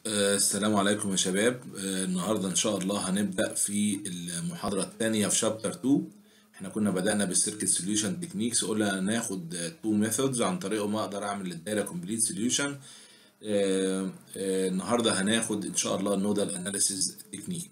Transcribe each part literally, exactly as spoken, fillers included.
آه، السلام عليكم يا شباب. آه، النهارده ان شاء الله هنبدأ في المحاضرة الثانية في شابتر اتنين. احنا كنا بدأنا بالسيركت سوليوشن تكنيكس، قلنا هناخد تو ميثودز عن طريقهم اقدر اعمل الدايره كومبليت سوليوشن. النهارده هناخد ان شاء الله النودال اناليسيز تكنيك.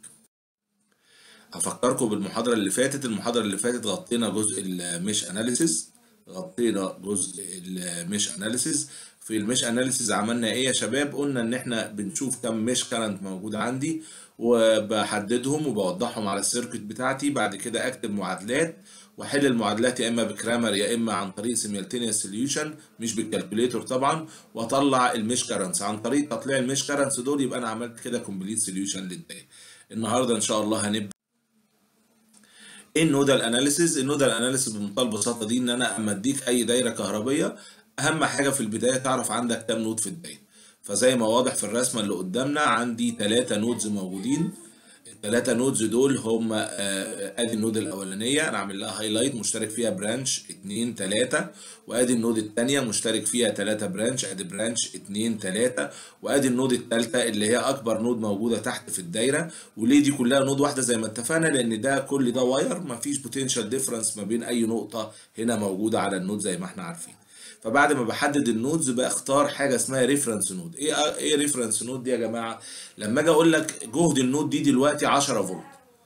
هفكركم بالمحاضرة اللي فاتت. المحاضرة اللي فاتت غطينا جزء الميش اناليسيز غطينا جزء الميش اناليسيز في الميش اناليسيز عملنا ايه يا شباب؟ قلنا ان احنا بنشوف كم ميش كارنت موجود عندي وبحددهم وبوضحهم على السيركت بتاعتي. بعد كده اكتب معادلات واحل المعادلات يا اما بكرامر يا اما عن طريق سيميلتينيوس سوليوشن، مش بالكالكوليتور طبعا، واطلع الميش كارنتس. عن طريق تطليع الميش كارنتس دول يبقى انا عملت كده كومبليت سوليوشن للدايره. النهارده ان شاء الله هنبدا ايه النودال اناليسيز. النودال اناليسيز بمنتهى البساطه دي ان انا اما اديك اي دايره كهربيه، اهم حاجه في البدايه تعرف عندك كام نود في الدايره. فزي ما واضح في الرسمه اللي قدامنا عندي ثلاثة نودز موجودين. الثلاثة نودز دول هم ادي النود الاولانيه انا عامل لها هايلايت مشترك فيها برانش اتنين تلاتة، وادي النود الثانيه مشترك فيها تلاتة برانش، ادي برانش اتنين تلاتة، وادي النود الثالثه اللي هي اكبر نود موجوده تحت في الدايره. وليه دي كلها نود واحده زي ما اتفقنا؟ لان ده كل ده واير، مفيش بوتنشال ديفرنس ما بين اي نقطه هنا موجوده على النود زي ما احنا عارفين. فبعد ما بحدد النودز بختار حاجه اسمها ريفرنس نود. ايه ايه ريفرنس نود دي يا جماعه؟ لما اجي اقول لك جهد النود دي دلوقتي عشرة فولت،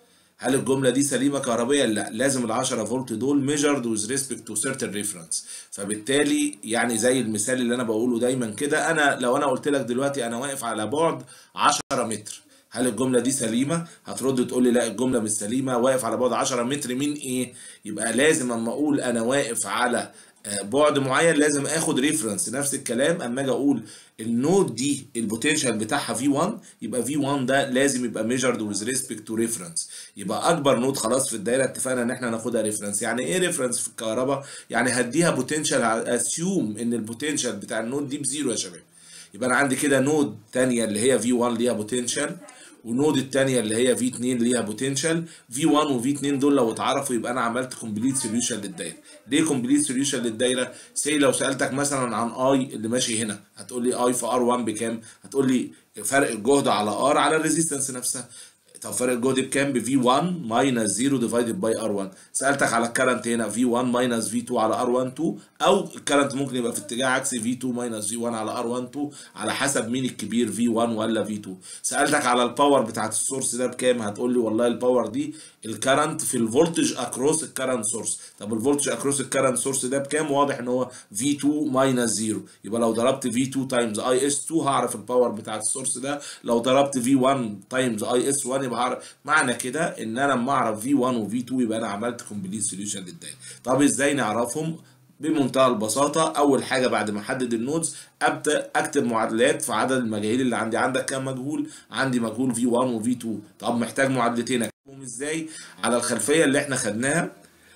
هل الجمله دي سليمه كهربيا؟ لا، لازم ال عشرة فولت دول measured with respect to certain reference. فبالتالي يعني زي المثال اللي انا بقوله دايما كده، انا لو انا قلت لك دلوقتي انا واقف على بعد عشرة متر، هل الجمله دي سليمه؟ هترد تقول لي لا الجمله مش سليمه، واقف على بعد عشرة متر من ايه؟ يبقى لازم اما اقول انا واقف على بعد معين لازم اخد ريفرنس. نفس الكلام اما اجي اقول النود دي البوتنشال بتاعها في واحد، يبقى في واحد ده لازم يبقى ميجرد ويز ريسبكت تو ريفرنس. يبقى اكبر نود خلاص في الدايره اتفقنا ان احنا ناخدها ريفرنس. يعني ايه ريفرنس في الكهرباء؟ يعني هديها بوتنشال، اسيوم ان البوتنشال بتاع النود دي بزيرو يا شباب. يبقى انا عندي كده نود ثانيه اللي هي في واحد ليها بوتنشال، ونود الثانيه اللي هي في اتنين ليها بوتنشال. في واحد وفي اتنين دول لو اتعرفوا يبقى انا عملت كومبليت سوليوشن للدايره. ليه كومبليت سوليوشن للدايره؟ سي لو سالتك مثلا عن اي اللي ماشي هنا، هتقول لي اي في ار واحد بكام؟ هتقول لي فرق الجهد على ار على الريزيستنس نفسها. طب فرق الجهد بكام؟ ب في واحد ماينس صفر ديفايدد باي ار واحد. سالتك على الكرنت هنا في واحد ماينس في اتنين على ار واحد اتنين، او الكرنت ممكن يبقى في اتجاه عكسي في اتنين ماينس في واحد على ار واحد اتنين، على حسب مين الكبير في واحد ولا في اتنين. سالتك على الباور بتاعت السورس ده بكام؟ هتقول لي والله الباور دي الكرنت في الفولتج اكروس الكرنت سورس. طب الفولتج اكروس الكرنت سورس ده بكام؟ واضح ان هو في اتنين ماينس صفر، يبقى لو ضربت في اتنين تايمز اي اس اتنين هعرف الباور بتاعت السورس ده. لو ضربت في واحد تايمز اي اس واحد يبقى هعرف. معنى كده ان انا لما اعرف في واحد وفي اتنين يبقى انا عملت كومبليت سوليوشن للدايره. طب ازاي نعرفهم؟ بمنتهى البساطه، اول حاجه بعد ما احدد النودز ابدا اكتب معادلات في عدد المجاهيل اللي عندي. عندك كام مجهول؟ عندي مجهول في واحد وفي اتنين. طب محتاج معادلتين اكتبهم ازاي؟ على الخلفيه اللي احنا خدناها،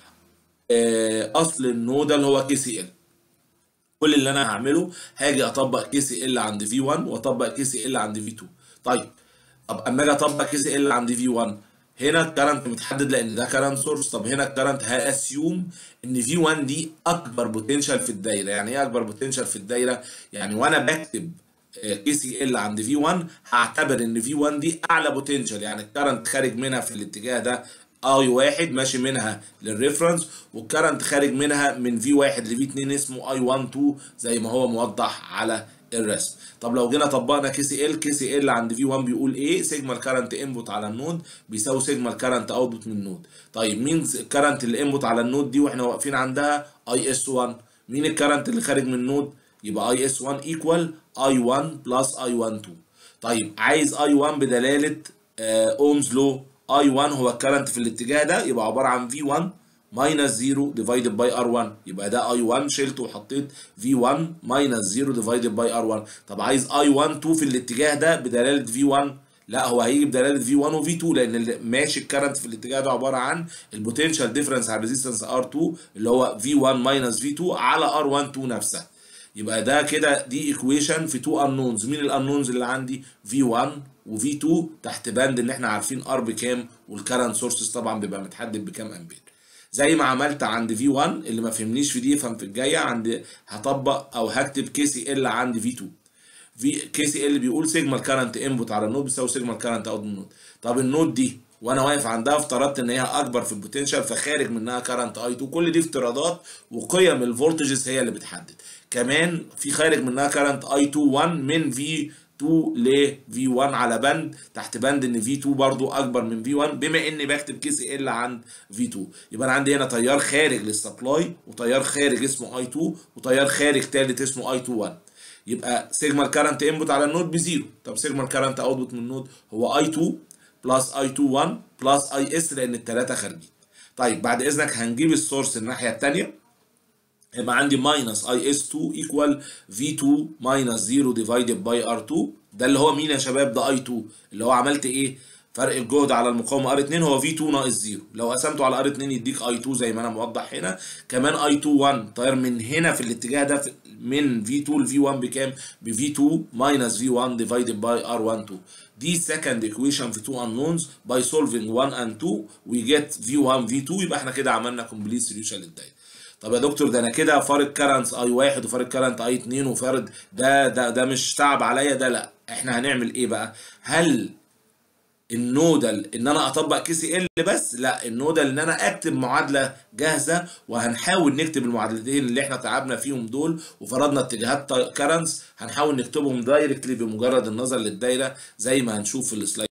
اصل النودال هو كي سي ال. كل اللي انا هعمله هاجي اطبق كي سي ال عند في واحد واطبق كي سي ال عند في اتنين. طيب طب اما اجي اطبق كي سي ال عند في واحد، هنا الكرنت متحدد لان ده كرنت سورس. طب هنا الكرنت هاسيوم ان في واحد دي اكبر بوتنشال في الدايره. يعني ايه اكبر بوتنشال في الدايره؟ يعني وانا بكتب كي سي ال عند في واحد هعتبر ان في واحد دي اعلى بوتنشال، يعني الكرنت خارج منها في الاتجاه ده اي واحد ماشي منها للريفرنس، والكرنت خارج منها من في واحد لفي اتنين اسمه اي واحد اتنين زي ما هو موضح على الرسم. طب لو جينا طبقنا كي سي ال، كي سي ال عند في واحد بيقول ايه؟ سيجما الكرنت انبوت على النود بيساوي سيجما الكرنت اوتبوت من النود. طيب مين الكرنت اللي انبوت على النود دي واحنا واقفين عندها؟ اي اس واحد. مين الكرنت اللي خارج من النود؟ يبقى اي اس واحد ايكوال اي واحد بلس اي واحد اتنين. طيب عايز اي واحد بدلاله اومز لو. اي واحد هو الكرنت في الاتجاه ده، يبقى عباره عن في واحد ماينس صفر ديفايدد باي ار واحد. يبقى ده اي واحد شلته وحطيت في واحد ماينس صفر ديفايدد باي ار واحد. طب عايز اي واحد اتنين في الاتجاه ده بدلاله في واحد، لا هو هيجي بدلاله في واحد وفي اتنين، لان اللي ماشي الكرنت في الاتجاه ده عباره عن البوتنشال ديفرنس على الريزيستنس ار اتنين اللي هو في واحد ماينس في اتنين على ار واحد اتنين نفسها. يبقى ده كده دي ايكويشن في اتنين انونز. مين الانونز اللي عندي؟ في واحد وفي اتنين تحت بند ان احنا عارفين ار بكام، والكرنت سورسز طبعا بيبقى متحدد بكام امبير. زي ما عملت عند في واحد، اللي ما فهمنيش في دي يفهم في الجايه. عند هطبق او هكتب كي سي ال عند في اتنين. في كي سي ال بيقول سيجما الكرنت انبوت على النود بيساوي سيجما الكرنت اوت من النود. طب النود دي وانا واقف عندها افترضت ان هي اكبر في البوتنشال فخارج منها كرنت اي اتنين. كل دي افتراضات وقيم الفولتجز هي اللي بتحدد. كمان في خارج منها كرنت اي اتنين واحد من في اتنين ل في واحد على بند تحت بند ان في اتنين برضو اكبر من في واحد بما اني بكتب كي سي ال عند في اتنين. يبقى انا عندي هنا تيار خارج للسبلاي وتيار خارج اسمه اي اتنين وتيار خارج ثالث اسمه اي اتنين واحد. يبقى سيجما الكرنت انبوت على النود بزيرو. طب سيجما الكرنت اوتبوت من النود هو اي اتنين بلس اي اتنين واحد بلس اي اس لان الثلاثه خارجين. طيب بعد اذنك هنجيب السورس الناحيه الثانيه. يبقى عندي ماينس اي اس اتنين ايكوال في اتنين ماينس صفر ديفايدد باي ار اتنين. ده اللي هو مين يا شباب؟ ده اي اتنين اللي هو عملت ايه؟ فرق الجهد على المقاومه ار اتنين هو في اتنين ناقص صفر. لو قسمته على ار اتنين يديك اي اتنين زي ما انا موضح هنا. كمان اي اتنين واحد طاير من هنا في الاتجاه ده من في اتنين ل في واحد بكام؟ ب في اتنين ماينس في واحد ديفايدد باي ار واحد اتنين. دي second equation في two unknowns by solving one and two we get في واحد في اتنين. يبقى احنا كده عملنا complete solution للدايره. طب يا دكتور ده انا كده فارق كارنت اي واحد وفارق كارنت اي اتنين وفارق ده ده ده مش تعب عليا ده. لا احنا هنعمل ايه بقى؟ هل النودل ان انا اطبق كي سي ال بس؟ لا، النودل ان انا اكتب معادله جاهزه وهنحاول نكتب المعادلتين اللي احنا تعبنا فيهم دول وفرضنا اتجاهات كارنتس هنحاول نكتبهم دايركتلي بمجرد النظر للدايره زي ما هنشوف في السلايد.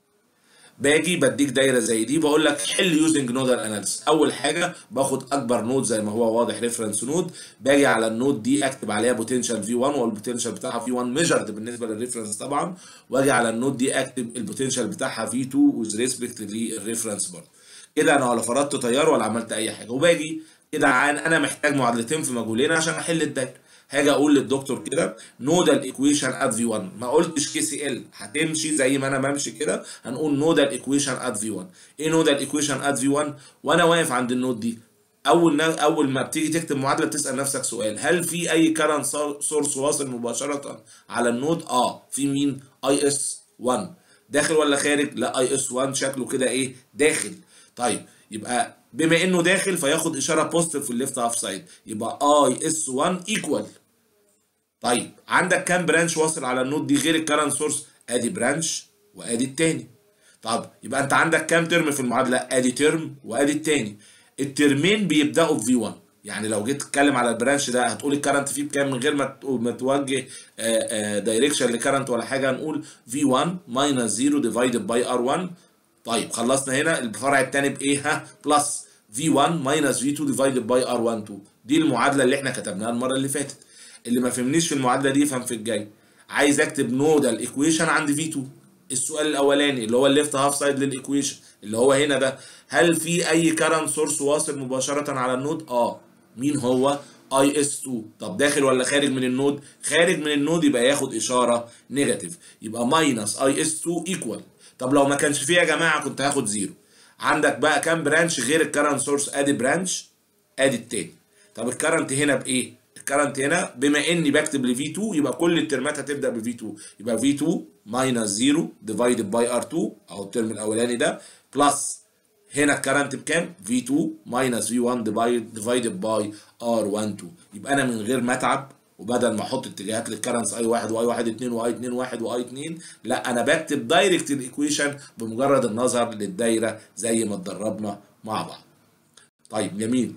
باجي بديك دايره زي دي بقول لك حل يوزنج نودال اناليسيس. اول حاجه باخد اكبر نود زي ما هو واضح ريفرنس نود، باجي على النود دي اكتب عليها بوتنشال في واحد والبوتنشال بتاعها في واحد ميجرد بالنسبه للريفرنس طبعا، واجي على النود دي اكتب البوتنشال بتاعها في اتنين وذ ريسبكت للريفرنس برضه. كده انا ولا فرضت تيار ولا عملت اي حاجه. وباجي كده انا محتاج معادلتين في مجهولين عشان احل الدايره. هاجي اقول للدكتور كده نودال ايكويشن ات في واحد. ما قلتش كي سي ال، هتمشي زي ما انا بمشي كده. هنقول نودال ايكويشن ات في واحد. ايه نودال ايكويشن ات في واحد؟ وانا واقف عند النود دي اول اول ما بتيجي تكتب معادله بتسال نفسك سؤال: هل في اي كارنت سورس واصل مباشره على النود؟ اه في مين؟ اي اس واحد. داخل ولا خارج؟ لا اي اس واحد شكله كده ايه؟ داخل. طيب يبقى بما انه داخل فياخد اشاره بوزيتيف في الليفت هاف سايد، يبقى اي اس واحد ايكوال. طيب عندك كام برانش واصل على النود دي غير الكرنت سورس؟ ادي برانش وادي التاني. طب يبقى انت عندك كام ترم في المعادله؟ ادي ترم وادي التاني. الترمين بيبداوا بفي واحد. يعني لو جيت تتكلم على البرانش ده هتقول الكرنت فيه بكام من غير ما ما توجه دايركشن لكرنت ولا حاجه. هنقول في واحد ماينس صفر ديفايدد باي ار واحد. طيب خلصنا هنا. الفرع الثاني بايه؟ ها بلس في واحد ماينس في اتنين ديفايدد باي ار واحد اتنين. دي المعادله اللي احنا كتبناها المره اللي فاتت. اللي ما فهمنيش في المعادله دي يفهم في الجاي. عايز اكتب نودال ايكويشن عند في اتنين. السؤال الاولاني اللي هو الليفت هاف سايد للايكويشن اللي هو هنا ده: هل في اي كارنت سورس واصل مباشره على النود؟ اه. مين هو؟ اي اس اتنين. طب داخل ولا خارج من النود؟ خارج من النود، يبقى ياخد اشاره نيجاتيف، يبقى ماينس اي اس اتنين ايكوال. طب لو ما كانش فيه يا جماعه كنت هاخد زيرو. عندك بقى كام برانش غير الكارنت سورس؟ ادي برانش ادي التاني. طب الكارنت هنا بايه؟ الكرنت هنا بما اني بكتب ل في اتنين يبقى كل الترمات هتبدا ب في اتنين، يبقى في اتنين ماينس صفر ديفايدد باي ار اتنين اهو الترم الاولاني ده بلس هنا الكرنت بكام؟ في اتنين ماينس في واحد ديفايدد باي ار واحد اتنين. يبقى انا من غير ما اتعب وبدل ما احط اتجاهات للكرنتس اي واحد واي واحد اتنين واي اتنين واحد واي اتنين، لا انا بكتب دايركت الايكويشن بمجرد النظر للدايره زي ما اتدربنا مع بعض. طيب جميل.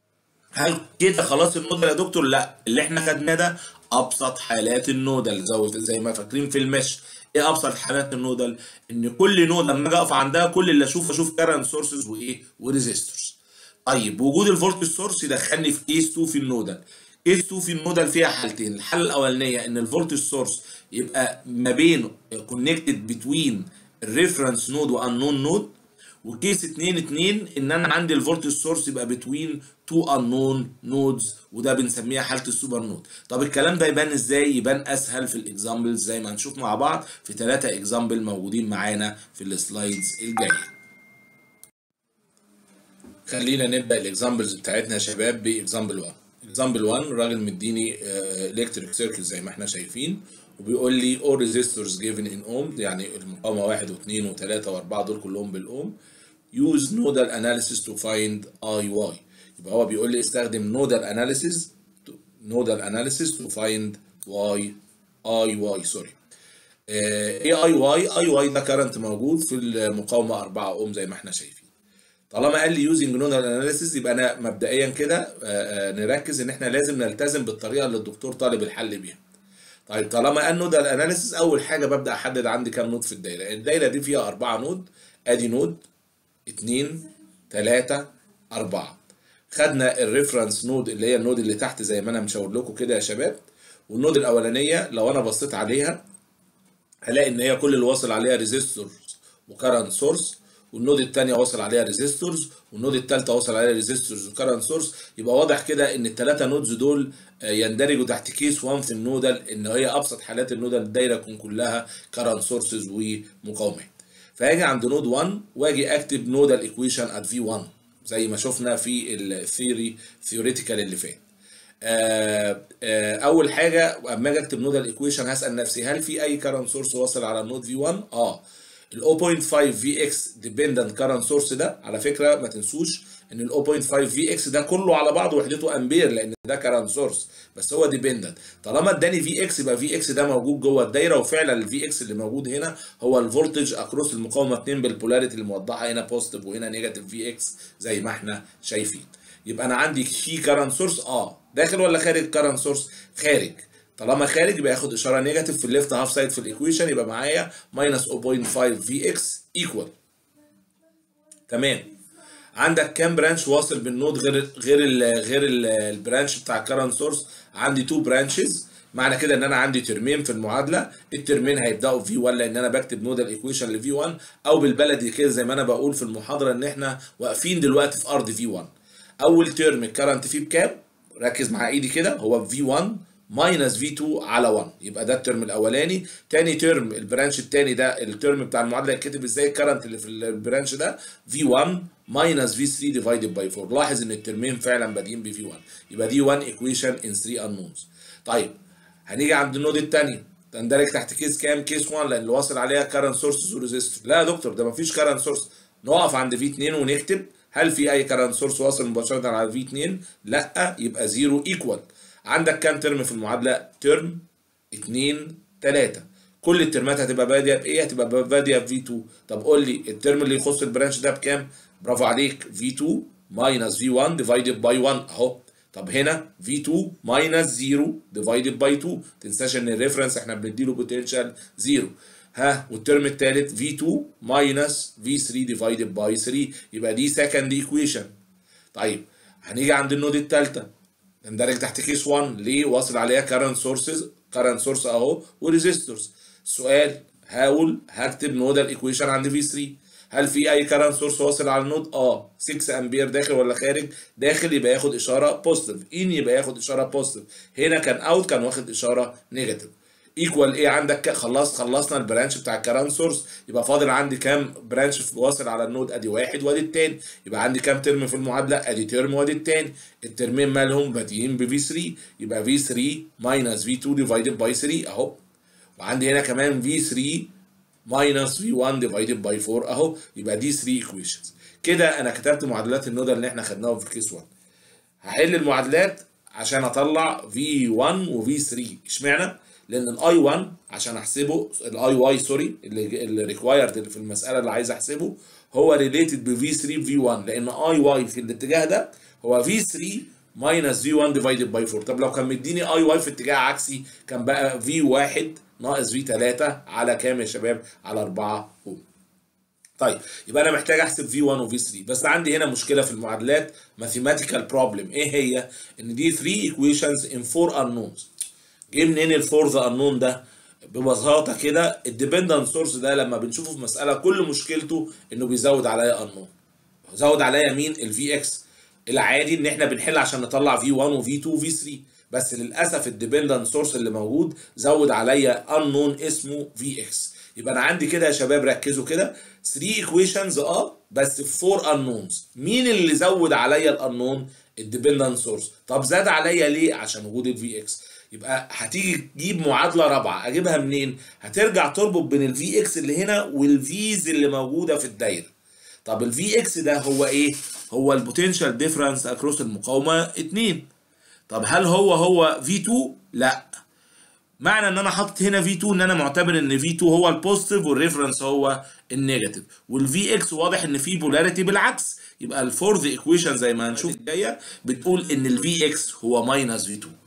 هل كده خلاص النودل يا دكتور؟ لا، اللي احنا خدناه ده ابسط حالات النودل زي ما فاكرين في المش. ايه ابسط حالات النودل؟ ان كل نود لما اجي اقف عندها كل اللي اشوفه اشوف كارنت سورسز وايه؟ وريزيستورز. طيب وجود الفولتج سورس يدخلني في كيس اتنين في النودل. كيس اتنين في النودل فيها حالتين. الحاله الاولانيه ان الفولتج سورس يبقى ما بين كونكتد بتوين الريفرنس نود وانون نود. وكيس اتنين اتنين ان انا عندي الفولتج سورس يبقى بتوين تو انون نودز، وده بنسميها حاله السوبر نود. طب الكلام ده يبان ازاي؟ يبان اسهل في الاكزامبلز زي ما هنشوف مع بعض في ثلاثه اكزامبل موجودين معانا في السلايدز الجايه. خلينا نبدا الاكزامبلز بتاعتنا يا شباب باكزامبل واحد. اكزامبل واحد الراجل مديني الكتريك سيركت زي ما احنا شايفين وبيقول لي all resistors given in ohm، يعني المقاومه واحد واثنين وثلاثه واربعه دول كلهم بالاوم. use nodal analysis to find اي واي. يبقى هو بيقول لي استخدم nodal analysis nodal analysis to find y اي واي سوري. ايه اي واي؟ اي واي ده كارنت موجود في المقاومه أربعة اوم زي ما احنا شايفين. طالما قال لي يوزنج نودال اناليسيس يبقى انا مبدئيا كده نركز ان احنا لازم نلتزم بالطريقه اللي الدكتور طالب الحل بيها. طيب طالما قال نودال اناليسيس، اول حاجه ببدا احدد عندي كام نود في الدايره. الدايره دي فيها اربعه نود، ادي نود اتنين تلاته اربعه. خدنا الريفرنس نود اللي هي النود اللي تحت زي ما انا مشاور لكم كده يا شباب، والنود الاولانيه لو انا بصيت عليها هلاقي ان هي كل اللي واصل عليها ريزيستورز وكارنت سورس، والنود الثانيه واصل عليها ريزيستورز، والنود الثالثه واصل عليها ريزيستورز وكارنت سورس. يبقى واضح كده ان الثلاثه نودز دول يندرجوا تحت كيس واحد في النودال، ان هي ابسط حالات النودال الدايره تكون كلها كارنت سورسز ومقاومات. فهاجي عند نود واحد واجي اكتب نودال ايكويشن ات في واحد زي ما شفنا في الثيوري ثيوريتيكال اللي فات. آه آه اول حاجه اما اجي اكتب نودال ايكويشن هسال نفسي هل في اي كارنت سورس واصل على النود في واحد؟ اه ال صفر فاصلة خمسة في اكس ديبندنت كارنت سورس ده، على فكره ما تنسوش ان ال صفر فاصلة خمسة في اكس ده كله على بعضه وحدته امبير لان ده كارنت سورس بس هو ديبندنت. طالما اداني في اكس يبقى في اكس ده موجود جوه الدايره، وفعلا الفي اكس اللي موجود هنا هو الفولتج اكروس المقاومه اتنين بالبولاريتي الموضحه هنا بوزيتيف وهنا نيجاتيف في اكس زي ما احنا شايفين. يبقى انا عندي في كارنت سورس اه داخل ولا خارج؟ كارنت سورس خارج. طالما خارج يبقى ياخد اشاره نيجاتيف في الليفت هاف سايد في الايكويشن، يبقى معايا ماينس صفر فاصلة خمسة في اكس ايكوال. تمام. عندك كام برانش واصل بالنود غير غير ال غير ال البرانش بتاع الكارنت سورس؟ عندي تو برانشز، معنى كده ان انا عندي ترمين في المعادله، الترمين هيبداوا في واحد لان انا بكتب نودال ايكويشن لفي واحد، او بالبلدي كده زي ما انا بقول في المحاضره ان احنا واقفين دلوقتي في ارض في واحد. اول ترم الكارنت فيه بكام؟ ركز مع ايدي كده، هو في واحد ماينس في اتنين على واحد، يبقى ده الترم الاولاني. تاني ترم البرانش التاني ده الترم بتاع المعادله يتكتب ازاي؟ الكرنت اللي في البرانش ده في واحد ماينس في تلاتة ديفايدد باي اربعة. لاحظ ان الترمين فعلا بادئين بفي واحد، يبقى دي واحد ايكويشن ان تلاتة انونز. طيب هنيجي عند النود الثانيه تندرج تحت كيس كام؟ كيس واحد لان اللي واصل عليها كارنت سورسز وريزيستور. لا يا دكتور ده مفيش كارنت سورس، نقف عند في اتنين ونكتب هل في اي كارنت سورس واصل مباشره على في اتنين؟ لا، يبقى زيرو ايكوال. عندك كام ترم في المعادله؟ ترم اتنين تلاته. كل الترمات هتبقى باديه بايه؟ هتبقى باديه بفي اتنين. طب قول لي الترم اللي يخص البرانش ده بكام؟ برافو عليك، في اتنين ماينس في واحد ديفايدد باي واحد اهو. طب هنا في اتنين ماينس صفر ديفايدد باي اتنين، ما تنساش ان الريفرنس احنا بنديله بوتنشال صفر. ها والترم الثالث في اتنين ماينس في تلاتة ديفايدد باي تلاتة، يبقى دي سكند ايكويشن. طيب هنيجي عند النود الثالثه تندرج تحت كيس واحد، ليه؟ واصل عليها كارنت سورسز، كارنت سورس اهو وريزيستورز. السؤال هقول هكتب نودال ايكويشن عند في تلاتة، هل في اي كارنت سورس واصل على النود؟ اه ستة امبير داخل ولا خارج؟ داخل، يبقى ياخد اشاره بوزيتيف. ان يبقى ياخد اشاره بوزيتيف، هنا كان اوت كان واخد اشاره نيجاتيف. ايكوال ايه عندك؟ خلاص خلصنا البرانش بتاع الكارنت سورس، يبقى فاضل عندي كام برانش واصل على النود؟ ادي واحد وادي التاني، يبقى عندي كام ترم في المعادله؟ ادي ترم وادي التاني. الترمين مالهم بادئين بفي تلاتة، يبقى في تلاتة ماينس في اتنين ديفايدد باي تلاتة اهو. وعندي هنا كمان في تلاتة ماينس في واحد ديفايدد باي اربعة اهو، يبقى دي تلاتة ايكويشنز. كده انا كتبت معادلات النودال اللي احنا خدناهم في كيس واحد. هحل المعادلات عشان اطلع في واحد وفي تلاتة. اشمعنى؟ لان الاي واحد عشان احسبه، الاي واي سوري اللي اللي ريكوايرد اللي في المساله اللي عايز احسبه هو ريليتد بفي تلاتة في واحد، لان اي واي في الاتجاه ده هو في تلاتة ماينس في واحد ديفايدد باي اربعة. طب لو كان مديني اي واي في اتجاه عكسي كان بقى في واحد ناقص في تلاتة على كام يا شباب؟ على اربعة اوم. طيب يبقى انا محتاج احسب في واحد وفي تلاتة، بس عندي هنا مشكله في المعادلات ماثيماتيكال بروبلم. ايه هي؟ ان دي تلاتة ايكويشنز ان اربعة انونز. جه منين الفورث انون ده؟ ببساطه كده الديبندنت سورس ده لما بنشوفه في مساله كل مشكلته انه بيزود عليا انون. زود عليا مين؟ الفي اكس. العادي ان احنا بنحل عشان نطلع في واحد وفي اتنين وفي تلاتة، بس للاسف الديبندنت سورس اللي موجود زود عليا انون اسمه في اكس. يبقى انا عندي كده يا شباب ركزوا كده تلاتة ايكويشنز اه بس في اربعة انونز. مين اللي زود عليا الانون؟ الديبندنت سورس. طب زاد عليا ليه؟ عشان وجود الفي اكس. يبقى هتيجي تجيب معادله رابعه، اجيبها منين؟ هترجع تربط بين الفي اكس اللي هنا والفيز اللي موجوده في الدايره. طب الفي اكس ده هو ايه؟ هو البوتنشال ديفرنس اكروس المقاومه اتنين. طب هل هو هو في اتنين؟ لا، معنى ان انا حاطط هنا في اتنين ان انا معتبر ان في اتنين هو البوزيتيف والريفرنس هو النيجاتيف، والفي اكس واضح ان في بولاريتي بالعكس. يبقى الفورث ايكويشن زي ما هنشوف الجايه بتقول ان الفي اكس هو ماينس في اتنين،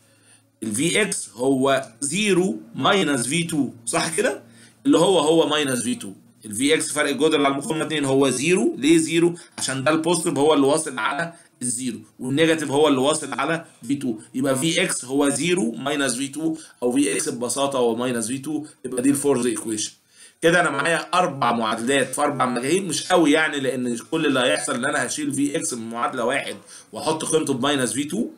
الفي اكس هو صفر ماينس في اتنين، صح كده؟ اللي هو هو ماينس في اتنين. الفي اكس فرق الجدر على المقاومه اتنين هو صفر. ليه صفر؟ عشان ده البوزيتيف هو اللي واصل على الزيرو، والنيجاتيف هو اللي واصل على في اتنين. يبقى في اكس هو صفر ماينس في اتنين، او في اكس ببساطه هو ماينس في اتنين. يبقى دي الفورث ايكويشن. كده انا معايا اربع معادلات في اربع مجاهيل، مش قوي يعني، لان كل اللي هيحصل ان انا هشيل في اكس من معادله واحد واحط قيمته بماينس في اتنين،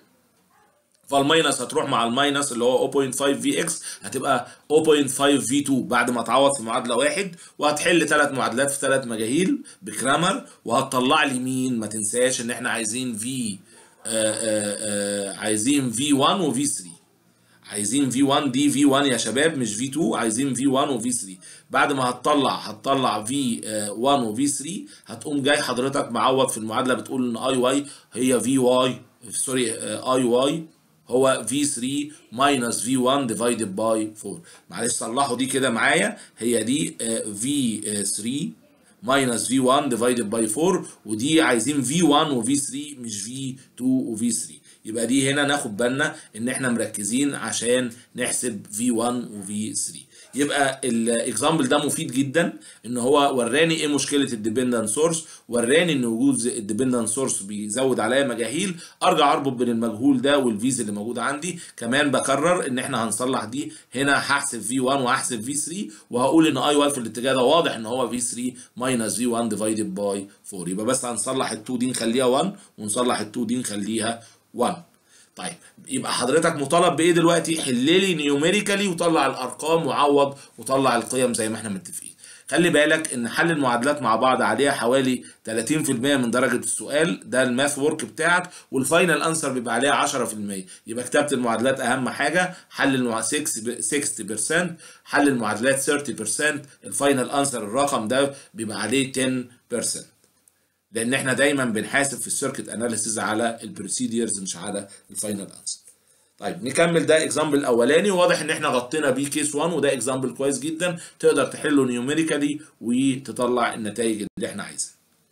فالماينس هتروح مع الماينس اللي هو صفر فاصلة خمسة في اكس، هتبقى صفر فاصلة خمسة في اتنين بعد ما تعوض في معادله واحد، وهتحل ثلاث معادلات في ثلاث مجاهيل بكرامر، وهتطلع لي مين؟ ما تنساش ان احنا عايزين في آآ آآ عايزين في واحد وفي تلاتة. عايزين في واحد دي في واحد يا شباب مش في اتنين، عايزين في واحد وفي تلاتة. بعد ما هتطلع هتطلع في واحد وفي تلاتة، هتقوم جاي حضرتك معوض في المعادله بتقول ان اي واي هي في واي سوري اي واي هو في تلاتة ماينس في واحد ديفايدد باي اربعة. معلش صلحوا دي كده معايا، هي دي في تلاتة ماينس في واحد ديفايدد باي اربعة، ودي عايزين في واحد وفي تلاتة مش في اتنين وفي تلاتة. يبقى دي هنا ناخد بالنا ان احنا مركزين عشان نحسب في واحد وفي تلاتة. يبقى الاكزامبل ده مفيد جدا، ان هو وراني ايه مشكله الديبندنت سورس، وراني ان وجود الديبندنت سورس بيزود عليا مجاهيل، ارجع اربط بين المجهول ده والفيز اللي موجود عندي. كمان بكرر ان احنا هنصلح دي، هنا هحسب في واحد وهحسب في تلاتة، وهقول ان اي واي في الاتجاه ده واضح ان هو في تلاتة ماينس في واحد ديفايدد باي اربعة. يبقى بس هنصلح ال اتنين دي نخليها واحد، ونصلح ال اتنين دي نخليها واحد. طيب يبقى حضرتك مطالب بايه دلوقتي؟ حل لي نيوميريكالي وطلع الارقام وعوض وطلع القيم زي ما احنا متفقين. خلي بالك ان حل المعادلات مع بعض عليها حوالي تلاتين في المية من درجه السؤال، ده الماث ورك بتاعك، والفاينل انسر بيبقى عليها عشرة في المية. يبقى كتابه المعادلات اهم حاجه، حل المع... ستين بالمية، حل المعادلات تلاتين بالمية، الفاينل انسر الرقم ده بيبقى عليه عشرة بالمية، لان احنا دايما بنحاسب في السيركت اناليسيز على البروسيديرز مش على الفاينل انسر. طيب نكمل. ده اكزامبل الاولاني، واضح ان احنا غطينا بيه كيس واحد، وده اكزامبل كويس جدا تقدر تحله نيوميريكالي وتطلع النتائج اللي احنا عايزينها.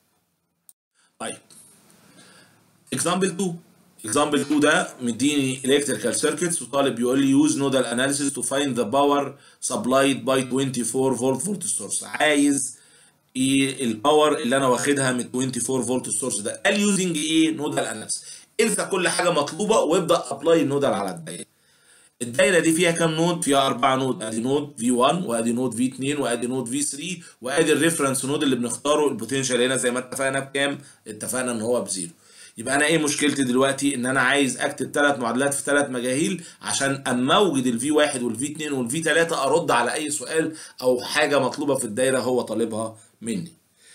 طيب اكزامبل اتنين. اكزامبل اتنين ده مديني الكتريكال سيركتس، وطالب بيقول لي يوز نودال اناليسيس تو فايند ذا باور سبلايد باي اربعة وعشرين فولت فولت سورس. عايز ايه الباور اللي انا واخدها من اربعة وعشرين فولت السورس ده؟ قال يوزنج ايه؟ نودال اناليسيس. انسى كل حاجه مطلوبه وابدا ابلاي النودال على الدايره. الدايره دي فيها كام نود؟ فيها اربع نود، ادي نود في واحد، وادي نود في اتنين، وادي نود في تلاتة، وادي الريفرنس نود اللي بنختاره. البوتنشال هنا زي ما اتفقنا بكام؟ اتفقنا ان هو بزيرو. يبقى انا ايه مشكلتي دلوقتي؟ ان انا عايز اكتب ثلاث معادلات في ثلاث مجاهيل عشان اما اوجد الفي واحد والفي اتنين والفي تلاتة ارد على اي سؤال او حاجه مطلوبه في الدايره هو طالبها مني.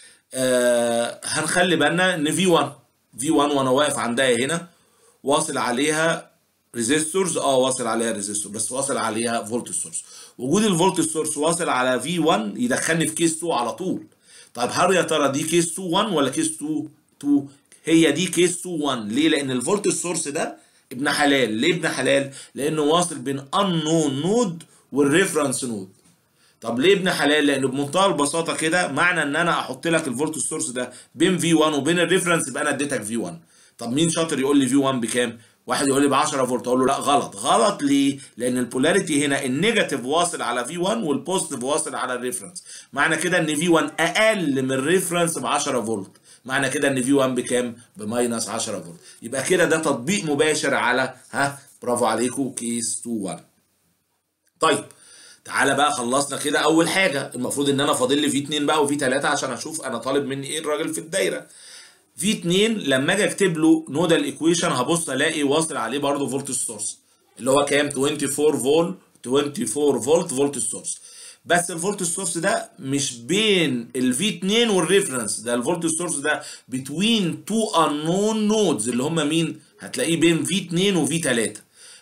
آه هنخلي بالنا ان في واحد في واحد وانا واقف عندها هنا واصل عليها ريزيستورز، اه واصل عليها ريزيستور، بس واصل عليها فولت سورس. وجود الفولت سورس واصل على في واحد يدخلني في كيس اتنين على طول. طيب هل يا ترى دي كيس اتنين واحد ولا كيس اتنين اتنين؟ هي دي كيس اتنين واحد. ليه؟ لان الفولت سورس ده ابن حلال. ليه ابن حلال؟ لانه واصل بين unknown نود والريفرنس نود. طب ليه ابن حلال؟ لان بمنتهى البساطه كده معنى ان انا احط لك الفولت سورس ده بين في واحد وبين الريفرنس يبقى انا اديتك في واحد. طب مين شاطر يقول لي في واحد بكام؟ واحد يقول لي ب عشرة فولت، اقول له لا غلط. غلط ليه؟ لان البولاريتي هنا النيجاتيف واصل على في واحد والبوزيتيف واصل على الريفرنس. معنى كده ان في واحد اقل من الريفرنس ب عشرة فولت. معنى كده ان في واحد بكام؟ بماينس عشرة فولت. يبقى كده ده تطبيق مباشر على ها برافو عليكم كيس اتنين واحد. طيب تعالى بقى خلصنا كده اول حاجه. المفروض ان انا فاضل لي في اتنين بقى وفي تلاتة عشان اشوف انا طالب مني ايه الراجل في الدايره. في اتنين لما اجي اكتب له نودال ايكويشن هبص الاقي واصل عليه برضه فولت سورس اللي هو كام؟ اربعة وعشرين فولت اربعة وعشرين فولت فولت سورس. بس الفولت سورس ده مش بين الفي اتنين والريفرنس، ده الفولت سورس ده بتوين تو unknown نودز اللي هم مين؟ هتلاقيه بين في اتنين وفي تلاتة.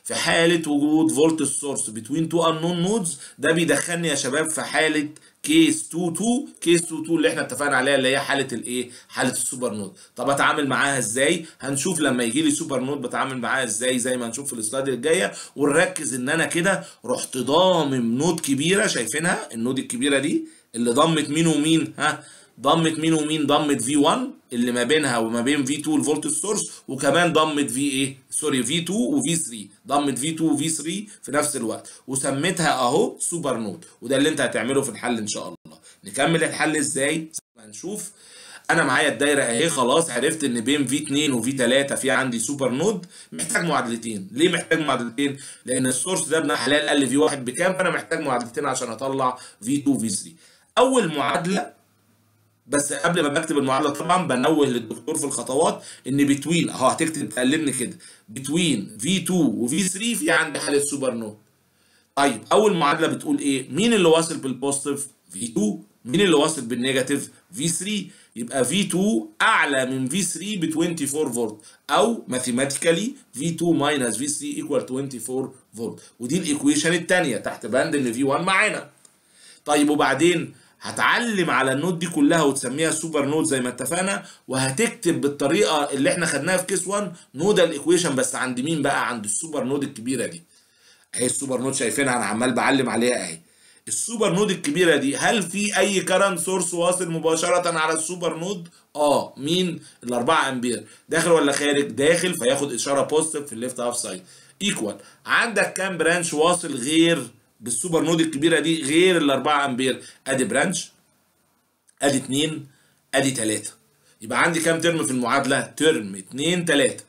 في حاله وجود فولت سورس بين تو انون نودز، ده بيدخلني يا شباب في حاله كيس اتنين اتنين، كيس اتنين اتنين اللي احنا اتفقنا عليها اللي هي حاله الايه؟ حاله السوبر نود. طب اتعامل معاها ازاي؟ هنشوف لما يجي لي سوبر نود بتعامل معاها ازاي زي ما هنشوف في السلايد الجايه، ونركز ان انا كده رحت ضامم نود كبيره، شايفينها النود الكبيره دي اللي ضمت مين ومين؟ ها ضمت مين ومين؟ ضمت في واحد اللي ما بينها وما بين في اتنين الفولت سورس، وكمان ضمت في ايه؟ سوري في اتنين وفي تلاتة، ضمت في اتنين وفي تلاتة في نفس الوقت، وسميتها اهو سوبر نود. وده اللي انت هتعمله في الحل ان شاء الله. نكمل الحل ازاي؟ هنشوف. انا معايا الدايره اهي، خلاص عرفت ان بين في اتنين وفي تلاتة في عندي سوبر نود. محتاج معادلتين. ليه محتاج معادلتين؟ لان السورس ده ابن حلال قال لي في واحد بكام، فانا محتاج معادلتين عشان اطلع في اتنين وفي تلاتة. اول معادله، بس قبل ما بكتب المعادله طبعا بنوه للدكتور في الخطوات ان بتوين اهو، هتكتب تقلبني كده بتوين في اتنين وفي تلاتة في عندي حاله سوبر نود. طيب اول معادله بتقول ايه؟ مين اللي واصل بالبوزيتيف؟ في اتنين. مين اللي واصل بالنيجاتيف؟ في تلاتة. يبقى في اتنين اعلى من في تلاتة ب اربعة وعشرين فولت، او ماثيماتيكالي في اتنين ماينس في تلاتة ايكوال اربعة وعشرين فولت. ودي الايكويشن الثانيه تحت بند ان في واحد معانا. طيب وبعدين هتعلم على النود دي كلها وتسميها سوبر نود زي ما اتفقنا، وهتكتب بالطريقه اللي احنا خدناها في كيس واحد نودال ايكويشن، بس عند مين بقى؟ عند السوبر نود الكبيره دي. اهي السوبر نود شايفينها، انا عمال بعلم عليها اهي. السوبر نود الكبيره دي هل في اي كارنت سورس واصل مباشره على السوبر نود؟ اه. مين؟ ال اربعة امبير. داخل ولا خارج؟ داخل، فياخد اشاره بوزيتيف في الليفت هاف سايد. ايكوال. عندك كام برانش واصل غير بالسوبر نود الكبيره دي غير ال اربعة امبير؟ ادي برانش، ادي اتنين، ادي تلاتة. يبقى عندي كام ترم في المعادله؟ ترم اتنين تلاتة.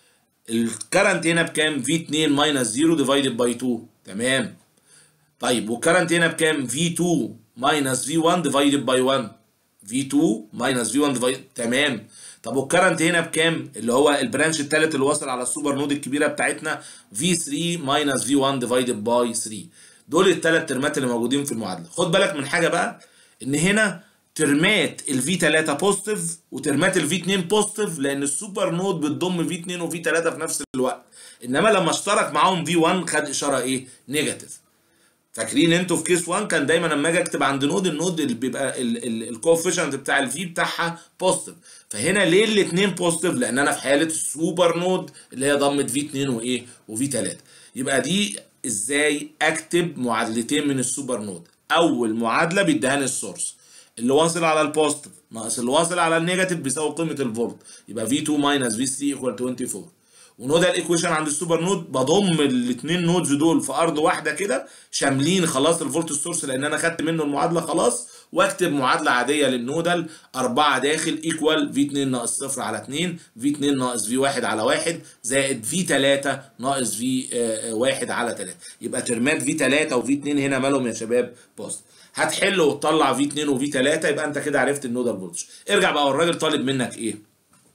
الكرنت هنا بكام؟ في اتنين ماينس صفر ديفايدد باي اتنين. تمام. طيب والكرنت هنا بكام؟ في اتنين ماينس في واحد ديفايدد باي واحد. في اتنين ماينس في واحد ديفايدد. تمام. طب والكرنت هنا بكام؟ اللي هو البرانش الثالث اللي وصل على السوبر نود الكبيره بتاعتنا، في تلاتة ماينس في واحد ديفايدد باي تلاتة. دول الثلاث ترمات اللي موجودين في المعادله. خد بالك من حاجه بقى، ان هنا ترمات الفي تلاتة بوزيتيف وترمات الفي اتنين بوزيتيف، لان السوبر نود بتضم في اتنين وفي تلاتة في نفس الوقت. انما لما اشترك معاهم في واحد خد اشاره ايه؟ نيجاتيف. فاكرين انتوا في كيس واحد كان دايما لما اجي اكتب عند نود، النود اللي بيبقى الكوفيشنت بتاع الفي بتاعها بوزيتيف. فهنا ليه الاثنين بوزيتيف؟ لان انا في حاله السوبر نود اللي هي ضمت في اتنين وايه؟ وفي تلاتة. يبقى دي ازاي اكتب معادلتين من السوبر نود. اول معادله بيديهاني السورس اللي واصل على البوزيتيف ناقص اللي واصل على النيجاتيف بيساوي قيمه الفولت، يبقى في اتنين ماينس في تلاتة ايكوال اربعة وعشرين. ونودال ايكويشن عند السوبر نود بضم الاثنين نودز دول في ارض واحده كده شاملين خلاص الفولت سورس لان انا خدت منه المعادله خلاص، واكتب معادله عاديه للنودال اربعة داخل ايكوال في اتنين ناقص صفر على اتنين، في اتنين ناقص في واحد على واحد، زائد في تلاتة ناقص في واحد على تلاتة. يبقى ترمات في تلاتة وفي اتنين هنا مالهم يا شباب؟ بوزيتيف. هتحل وتطلع في اتنين وفي تلاتة، يبقى انت كده عرفت النودال فولتج. ارجع بقى، والراجل طالب منك ايه؟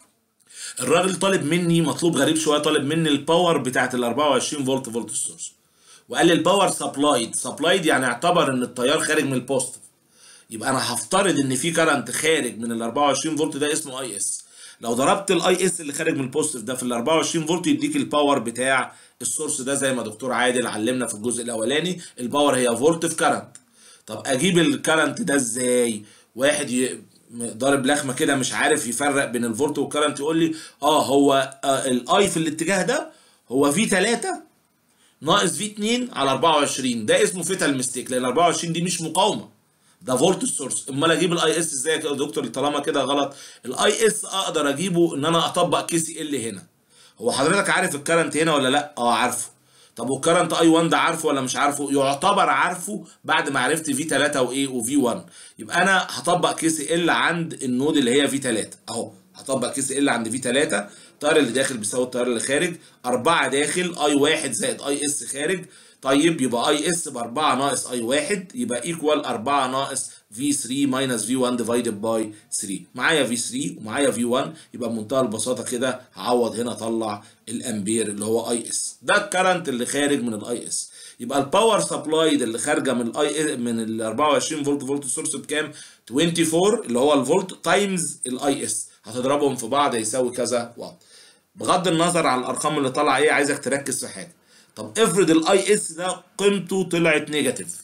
الراجل طالب مني مطلوب غريب شويه، طالب مني الباور بتاعت ال اربعة وعشرين فولت فولت سورس، وقال لي الباور سبلايد. سبلايد يعني اعتبر ان التيار خارج من البوزيتيف. يبقى انا هفترض ان في كرنت خارج من ال اربعة وعشرين فولت ده اسمه اي اس. لو ضربت الاي اس اللي خارج من البوزيتيف ده في ال اربعة وعشرين فولت يديك الباور بتاع السورس ده زي ما دكتور عادل علمنا في الجزء الاولاني. الباور هي فولت في كرنت. طب اجيب الكرنت ده ازاي؟ واحد ي... ضارب لخمه كده مش عارف يفرق بين الفولت والكرنت يقول لي اه هو آه الاي في الاتجاه ده هو في تلاتة ناقص في اتنين على اربعة وعشرين. ده اسمه فيتال ميستيك لان اربعة وعشرين دي مش مقاومه، ده فولت سورس. امال اجيب الاي اس ازاي يا دكتور طالما كده غلط؟ الاي اس اقدر اجيبه ان انا اطبق كي سي ال هنا. هو حضرتك عارف الكرنت هنا ولا لا؟ اه عارفه. طب والكرنت اي واحد ده عارفه ولا مش عارفه؟ يعتبر عارفه بعد ما عرفت في تلاتة وايه وفي واحد. يبقى انا هطبق كي سي ال عند النود اللي هي في تلاتة اهو. هطبق كي سي ال عند في تلاتة، التيار اللي داخل بيساوي التيار اللي خارج، اربعة داخل اي واحد زائد اي اس خارج. طيب يبقى اي اس ب اربعة ناقص اي واحد يبقى ايكوال اربعة ناقص في تلاتة ماينس في واحد ديفايدد باي تلاتة. معايا في تلاتة ومعايا في واحد، يبقى بمنتهى البساطه كده هعوض هنا اطلع الامبير اللي هو اي اس. ده الكرنت اللي خارج من الاي اس. يبقى الباور سبلايد اللي خارجه من الاي من ال اربعة وعشرين فولت فولت سورس بكام؟ اربعة وعشرين اللي هو الفولت تايمز الاي اس، هتضربهم في بعض يساوي كذا واط. بغض النظر عن الارقام اللي طالعه ايه، عايزك تركز في حاجه. طب افرض الاي اس ده قيمته طلعت نيجاتيف،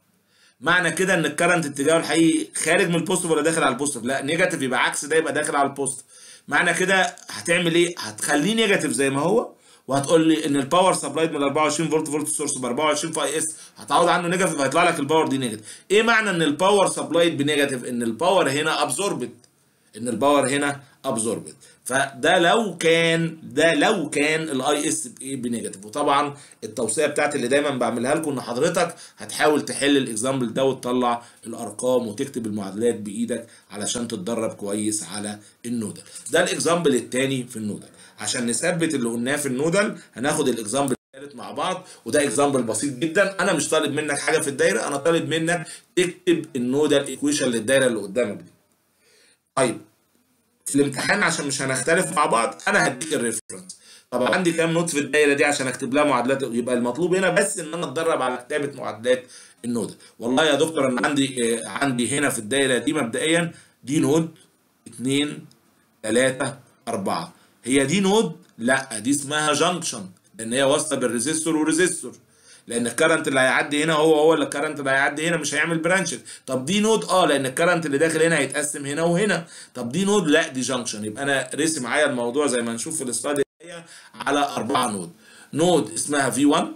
معنى كده ان الكرنت اتجاهه الحقيقي خارج من البوزيتيف ولا داخل على البوزيتيف؟ لا نيجاتيف، يبقى عكس ده يبقى داخل على البوزيتيف. معنى كده هتعمل ايه؟ هتخليه نيجاتيف زي ما هو، وهتقول لي ان الباور سبلايد من أربعة وعشرين فولت فولت سورس ب أربعة وعشرين في اي اس، هتعوض عنه نيجاتيف هيطلع لك الباور دي نيجاتيف. ايه معنى ان الباور سبلايد بنيجاتيف؟ ان الباور هنا ابزوربت، ان الباور هنا ابزوربت. فده لو كان ده لو كان الاي اس بايه؟ بنيجاتيف. وطبعا التوصيه بتاعتي اللي دايما بعملها لكم ان حضرتك هتحاول تحل الاكزامبل ده وتطلع الارقام وتكتب المعادلات بايدك علشان تتدرب كويس على النودل. ده الاكزامبل الثاني في النودل. عشان نثبت اللي قلناه في النودل هناخد الاكزامبل الثالث مع بعض، وده اكزامبل بسيط جدا. انا مش طالب منك حاجه في الدايره، انا طالب منك تكتب النودل ايكويشن للدايره اللي قدامك دي. طيب في الامتحان عشان مش هنختلف مع بعض انا هديك الريفرنس. طب عندي كام نوت في الدايره دي عشان اكتب لها معادلات؟ يبقى المطلوب هنا بس ان انا اتدرب على كتابه معادلات النودل. والله يا دكتور انا عندي آه عندي هنا في الدايره دي مبدئيا دي نود اتنين تلاتة أربعة. هي دي نود؟ لا دي اسمها جانكشن، لان هي واصله بالريزيستور وريزيستور، لان الكرنت اللي هيعدي هنا هو هو اللي الكرنت اللي هيعدي هنا، مش هيعمل برانشنج. طب دي نود؟ اه لان الكرنت اللي داخل هنا هيتقسم هنا وهنا. طب دي نود؟ لا دي جانكشن. يبقى انا رسم معايا الموضوع زي ما نشوف في السلايد على أربعة نود. نود اسمها في واحد،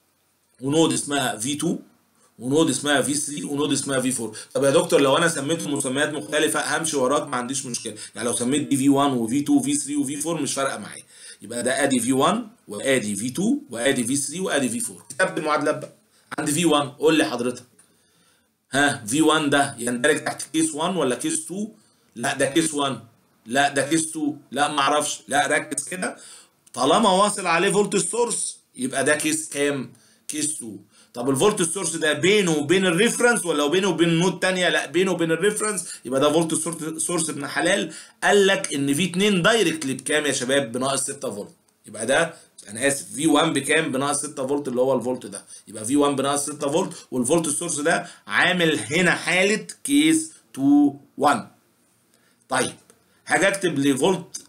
ونود اسمها في اتنين، ونود اسمها في تلاتة، ونود اسمها في أربعة. طب يا دكتور لو انا سميتهم مسميات مختلفه همشي وراك ما عنديش مشكله، يعني لو سميت دي في واحد وفي اتنين وفي تلاتة وفي أربعة مش فارقه معايا. يبقى ده ادي في واحد وادي في اتنين وادي في تلاتة وادي في أربعة. كتبت المعادلات بقى. عندي في واحد، قول لي حضرتك ها في واحد ده يندرج تحت كيس واحد ولا كيس اتنين؟ لا ده كيس واحد. لا ده كيس اتنين. لا ما اعرفش. لا ركز كده، طالما واصل عليه فولت سورس يبقى ده كيس كام؟ كيس اتنين. طب الفولت سورس ده بينه وبين الريفرنس ولا بينه وبين نود ثانيه؟ لا بينه وبين الريفرنس، يبقى ده فولت سورس ابن حلال. قال لك ان في اتنين دايركتلي بكام يا شباب؟ بناقص ستة فولت. يبقى ده انا اسف في واحد بكام؟ بناقص ستة فولت اللي هو الفولت ده. يبقى في واحد بناقص ستة فولت، والفولت سورس ده عامل هنا حاله كيس اتنين واحد. طيب هاجي اكتب لفولت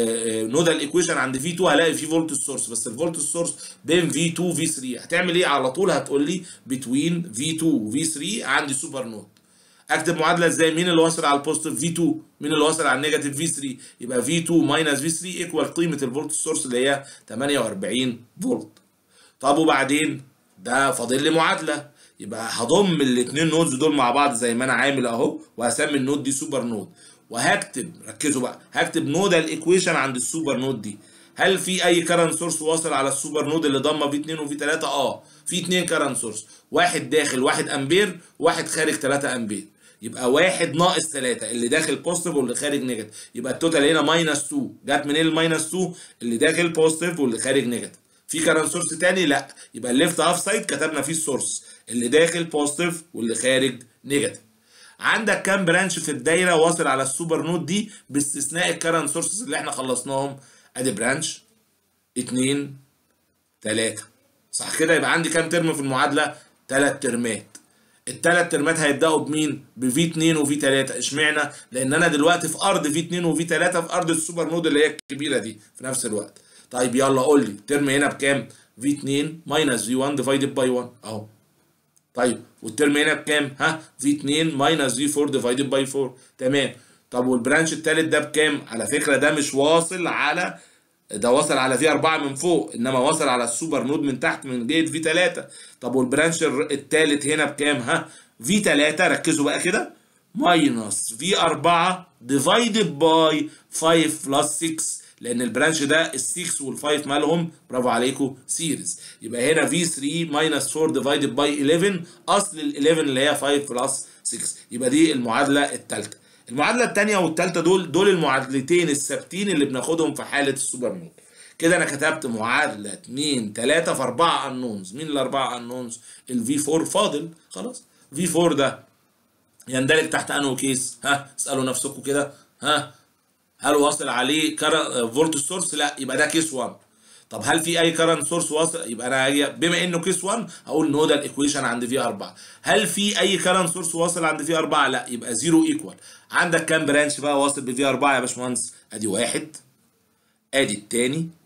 نودال ايكويشن عند في اتنين هلاقي في فولت سورس، بس الفولت سورس بين في اتنين وفي تلاتة. هتعمل ايه على طول؟ هتقول لي بتوين في اتنين وفي تلاتة عندي سوبر نود. اكتب معادله ازاي؟ مين اللي واصل على البوزيتيف؟ في اتنين. مين اللي واصل على النيجاتيف؟ في تلاتة. يبقى في اتنين ماينس في تلاتة ايكوال قيمه الفولت سورس اللي هي تمانية وأربعين فولت. طب وبعدين ده فاضل لي معادله، يبقى هضم الاثنين نودز دول مع بعض زي ما انا عامل اهو، وهسمي النود دي سوبر نود، وهكتب ركزوا بقى هكتب نودال ايكويشن عند السوبر نود دي. هل في اي كارنت سورس واصل على السوبر نود اللي ضمه في اتنين وفي تلاتة؟ اه في اتنين كارنت سورس، واحد داخل واحد امبير، واحد خارج تلاتة امبير. يبقى واحد ناقص تلاتة، اللي داخل بوزيتيف واللي خارج نيجاتيف. يبقى التوتال هنا ماينس اتنين. جت منين الماينس اتنين؟ اللي داخل بوزيتيف واللي خارج نيجاتيف. في كارنت سورس تاني؟ لا. يبقى الليفت هاف سايد كتبنا فيه السورس اللي داخل بوزيتيف واللي خارج نيجاتيف. عندك كام برانش في الدايره واصل على السوبر نود دي باستثناء الكارنت سورسز اللي احنا خلصناهم؟ ادي برانش اتنين تلاتة، صح كده؟ يبقى عندي كام ترم في المعادله؟ تلات ترمات. التلات ترمات هيبداوا بمين؟ بفي اتنين وفي تلاتة. اشمعنى؟ لان انا دلوقتي في ارض في اتنين وفي تلاتة، في ارض السوبر نود اللي هي الكبيره دي في نفس الوقت. طيب يلا قول لي الترم هنا بكام؟ في اتنين ماينس في واحد ديفايدد باي واحد اهو. طيب والترم هنا بكام؟ ها في اتنين ماينس في أربعة ديفايدد باي أربعة. تمام. طب والبرانش الثالث ده بكام؟ على فكره ده مش واصل على ده، واصل على في أربعة من فوق، انما واصل على السوبر نود من تحت من جهه في تلاتة. طب والبرانش الثالث هنا بكام؟ ها في تلاتة، ركزوا بقى كده، ماينس في أربعة ديفايدد باي خمسة بلس ستة، لان البرانش ده ال ستة وال خمسة مالهم؟ برافو عليكم سيريز. يبقى هنا في تلاتة ماينس أربعة ديفايدد باي حداشر، اصل ال حداشر اللي هي خمسة بلس ستة. يبقى دي المعادله الثالثه. المعادله الثانيه والثالثه دول دول المعادلتين الثابتين اللي بناخدهم في حاله السوبر نود. كده انا كتبت معادله اتنين تلاتة في أربعة انونز. مين الاربعه انونز؟ الفي أربعة فاضل خلاص. في أربعة ده يندرج تحت انه كيس؟ ها اسالوا نفسكم كده. ها هل واصل عليه كارنت فولت سورس؟ لا، يبقى ده كيس واحد. طب هل في اي كارنت سورس واصل؟ يبقى انا هاجي بما انه كيس واحد هقول نودال ايكويشن عند في أربعة. هل في اي كارنت سورس واصل عند في أربعة؟ لا، يبقى زيرو ايكوال. عندك كام برانش بقى واصل بفي أربعة يا باشمهندس؟ ادي واحد، ادي الثاني،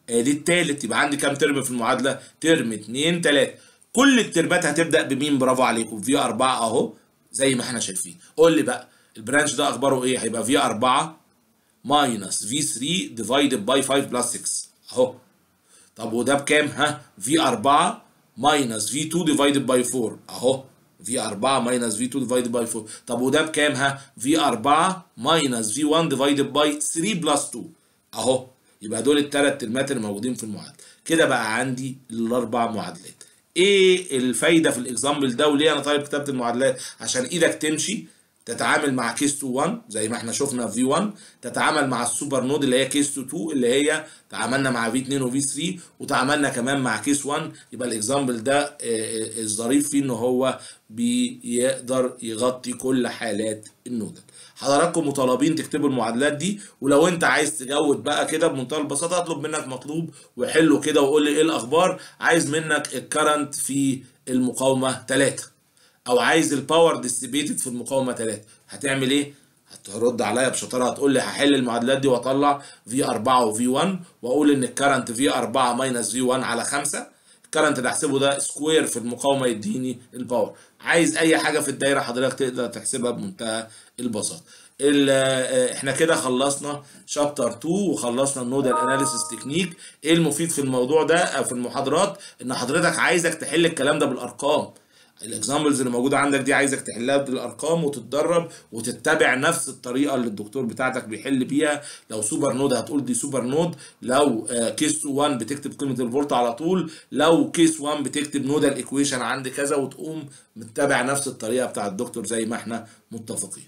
ادي التالت. يبقى عندي كام ترم في المعادله؟ ترم اتنين تلاته. كل الترمات هتبدا بمين؟ برافو عليكم، في اربعه اهو زي ما احنا شايفين. قول لي بقى البرانش ده اخباره ايه؟ هيبقى في اربعه ماينس في تلاتة ديفايدد باي خمسة بلس ستة اهو. طب وده بكام؟ ها في اربعه ماينس في اتنين ديفايدد باي اربعه اهو. في اربعه ماينس في اتنين ديفايدد باي اربعه. طب وده بكام؟ ها في اربعه ماينس في واحد ديفايدد باي تلاتة بلس اتنين اهو. يبقى دول الثلاث ترمات اللي موجودين في المعادله. كده بقى عندي الاربع معادلات. ايه الفايده في الاكزامبل ده وليه انا طالب كتابه المعادلات؟ عشان ايدك تمشي تتعامل مع كيس اتنين واحد زي ما احنا شفنا في واحد، تتعامل مع السوبر نود اللي هي كيس اتنين اللي هي تعاملنا مع في اتنين وفي تلاتة، وتعاملنا كمان مع كيس واحد. يبقى الاكزامبل ده الظريف فيه ان هو بيقدر يغطي كل حالات النودل. حضراتكم مطالبين تكتبوا المعادلات دي، ولو انت عايز تجود بقى كده بمنتهى البساطه اطلب منك مطلوب وحله كده وقول لي ايه الاخبار. عايز منك الكرنت في المقاومه تلاته، او عايز الباور ديستريبيوتد في المقاومه تلاته، هتعمل ايه؟ هترد عليا بشطاره هتقول لي هحل المعادلات دي واطلع في اربعه وفي واحد واقول ان الكرنت في اربعه ماينس في واحد على خمسه. الكرنت اللي هحسبه ده سكوير في المقاومه يديني الباور. عايز اي حاجه في الدايره حضرتك تقدر تحسبها بمنتهى البساطه. احنا كده خلصنا شابتر اتنين وخلصنا النودال اناليسيس تكنيك. ايه المفيد في الموضوع ده او في المحاضرات؟ ان حضرتك عايزك تحل الكلام ده بالارقام. الاكزامبلز اللي موجوده عندك دي عايزك تحلها بالارقام وتتدرب وتتبع نفس الطريقه اللي الدكتور بتاعتك بيحل بيها. لو سوبر نود هتقول دي سوبر نود، لو كيس واحد بتكتب قيمه الفولت على طول، لو كيس واحد بتكتب نودال ايكويشن عند كذا، وتقوم متبع نفس الطريقه بتاع الدكتور زي ما احنا متفقين.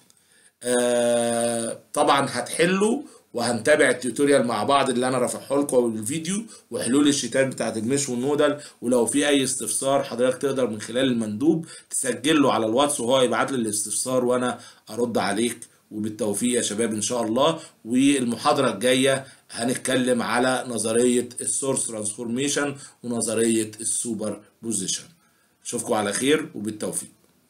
آه طبعا هتحلوا وهنتابع التيوتوريال مع بعض اللي انا رافعه لكم بالفيديو، وحلول الشيتات بتاعت المش والنودل. ولو في اي استفسار حضرتك تقدر من خلال المندوب تسجل له على الواتس وهو يبعت لي الاستفسار وانا ارد عليك. وبالتوفيق يا شباب ان شاء الله. والمحاضره الجايه هنتكلم على نظريه السورس ترانسفورميشن ونظريه السوبر بوزيشن. اشوفكم على خير وبالتوفيق.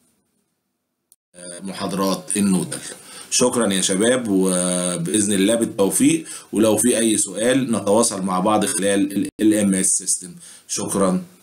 محاضرات النودل. شكرا يا شباب وباذن الله بالتوفيق. ولو في اي سؤال نتواصل مع بعض خلال ال ام اس سيستم. شكرا.